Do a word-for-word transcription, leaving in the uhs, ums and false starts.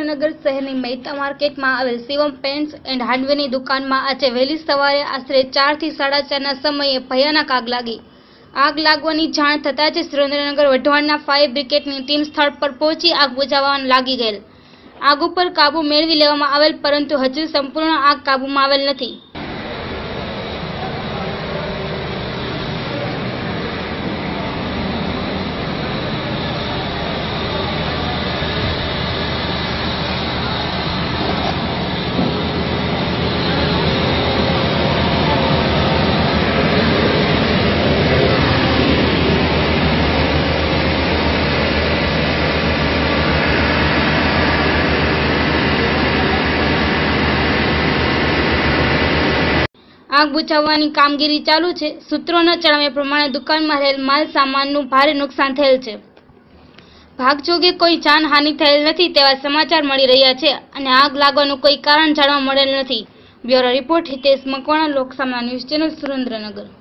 સુરેન્દ્રનગર શહેરની મહેતા માર્કેટમાં આવેલ શિવમ પેન્ટ્સ એન્ડ હાર્ડવેરની દુકાનમાં આજે વહેલી સવારે આશરે ચાર થી સાડા ચારના સમયે ભયાનક આગ લાગી. આગ લાગવાની જાણ થતાં જ સુરેન્દ્રનગર વઢવાણના ફાયર બ્રિગેડની ટીમ સ્થળ પર પહોંચી આગ બુઝાવવા લાગી ગયેલ. આગ ઉપર કાબુ મેળવી લેવામાં આવેલ, પરંતુ હજુ સંપૂર્ણ આગ કાબૂમાં આવેલ નથી. આગ બુઝાવવાની કામગીરી ચાલુ છે. સૂત્રોના જણાવ્યા પ્રમાણે દુકાનમાં રહેલ માલ સામાનનું ભારે નુકસાન થયેલ છે. ભાગજોગે કોઈ જાનહાનિ થયેલ નથી તેવા સમાચાર મળી રહ્યા છે અને આગ લાગવાનું કોઈ કારણ જાણવા મળેલ નથી. Bureau report Hitesh Makwana, Loksamna news channel, Surendranagar.